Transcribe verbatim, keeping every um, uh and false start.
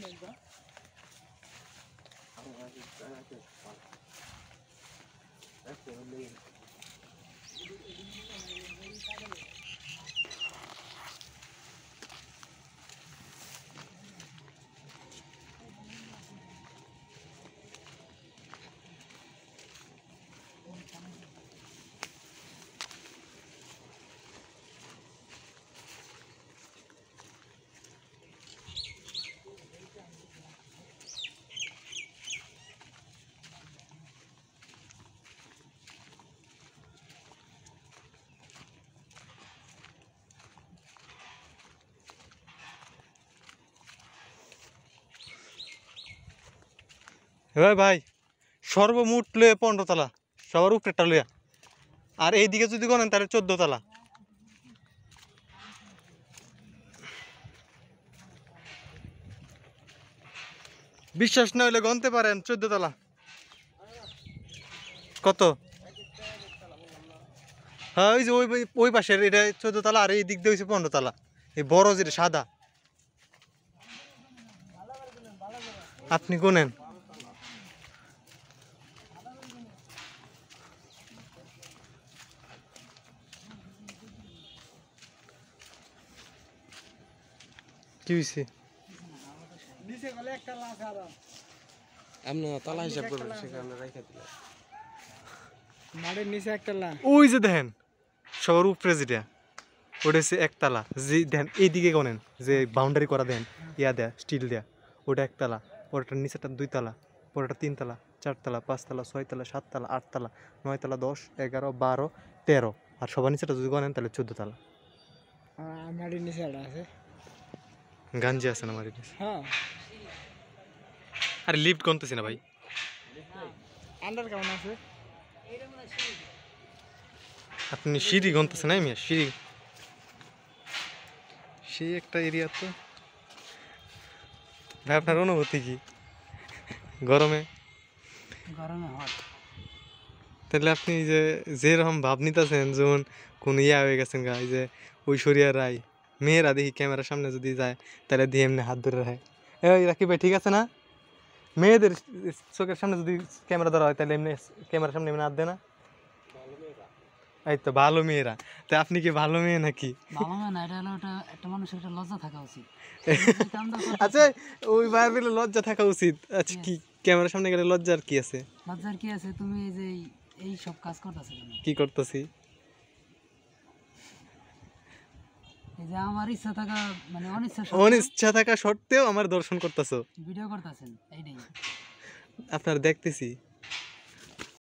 ভাই সর্বমোট লইয়া পনেরো তলা, সবার উপরেটা লইয়া, আর এইদিকে যদি গনেন তাহলে চোদ্দ তলা। বিশ্বাস না হইলে গনতে পারেন চোদ্দ তলা। কত? হ্যাঁ ওই যে ওই ওই পাশের এটা চোদ্দ তলা, আর এই দিক দিয়ে হয়েছে পনেরো তলা। এই বড় যেটা সাদা, আপনি গুনেন। কি হয়েছে? ওই যে দেখেন সবার উপরে যেটা, ওটা হচ্ছে একতলা। যে দেখেন এইদিকে গনেন যে বাউন্ডারি করা দেন ইয়া দেয়া স্টিল দেয়া, ওটা একতলা। ওটার নিচেটা দুই তলা, পরেরটা তিনতলা, চারতলা, পাঁচতলা, ছয়তলা, সাততলা, আটতলা, নয়তলা, দশ, এগারো, বারো, তেরো, আর সবার নিচেটা যদি গনেন তাহলে চোদ্দ তলা। গাঞ্জি আছে না মাটির নিচে? আরে লিফট গনতেছি না ভাই। আপনি সিঁড়ি গনতেছেন? না মিয়া সিঁড়ি, সেই একটা এরিয়া তো ভাই। আপনার অনুভূতি কি গরমে? গরমে হট। তাহলে আপনি যে যেরকম ভাব নিতেছেন যেমন কোন ইয়া হয়ে গেছেন গা, এই যে ঐশ্বরিয়া রায় মেয়েরা দেখি ক্যামেরার সামনে যদি যায় তাহলে দিয়ে এমনি হাত ধরে রাখে। এই রাকিব ভাই ঠিক আছে না? মেয়েদের চোখের সামনে যদি ক্যামেরা ধরা হয় তাহলে এমনি ক্যামেরার সামনে এমনি হাত দেয় না? এই তো ভালো মেয়েরা। তা আপনি কি ভালো মেয়ে নাকি? ভালো মেয়ে না, এটা হলো একটা মানুষের একটা লজ্জা থাকা উচিত। আচ্ছা ওই ভাই বলে লজ্জা থাকা উচিত। আচ্ছা কি ক্যামেরার সামনে গেলে লজ্জার কি আছে? লজ্জার কি আছে? তুমি এই যে এই সব কাজ করতেছো কেন? কি করতেছি? এই যে আমার ইচ্ছা থাকা মানে অনিচ্ছা অনিচ্ছা থাকা সত্ত্বেও আমার দর্শন করতেছো, ভিডিও করতেছেন, এইটাই আপনার দেখতেছি।